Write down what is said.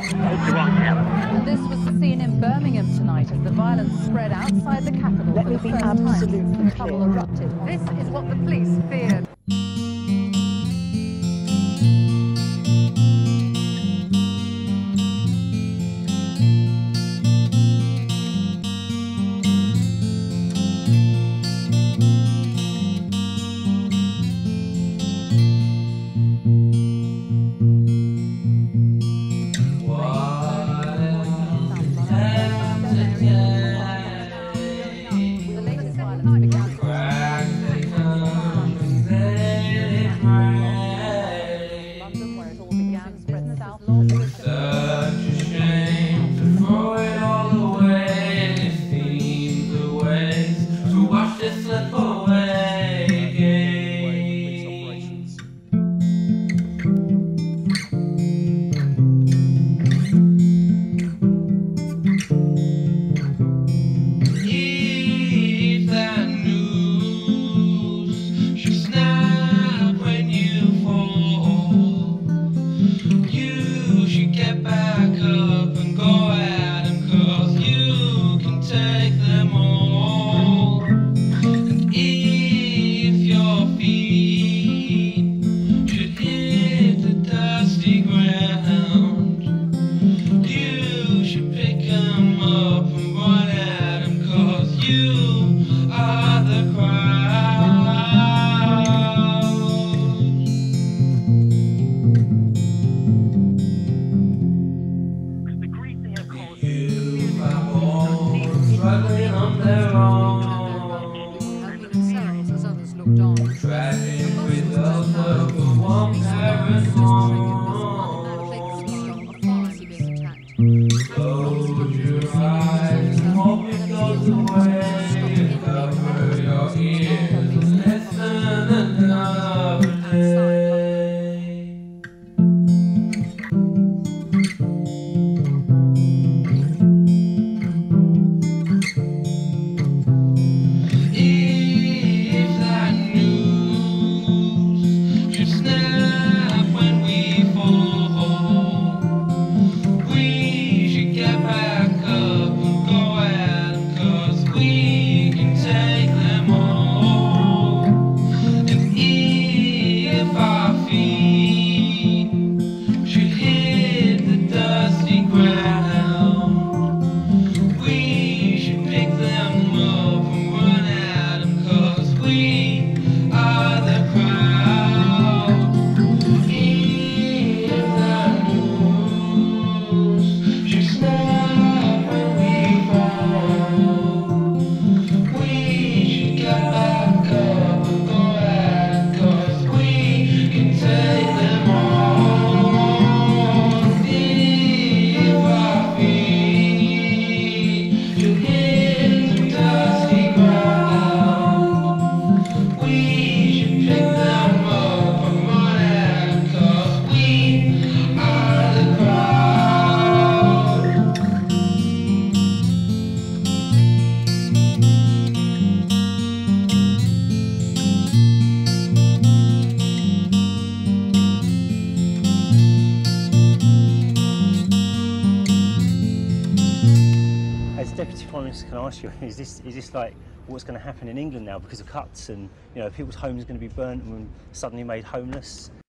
And this was the scene in Birmingham tonight as the violence spread outside the capital for the first time since trouble erupted. This is what the police feared. Deputy Prime Minister, can I ask you, is this like what's going to happen in England now because of cuts and, you know, people's homes are going to be burnt and suddenly made homeless?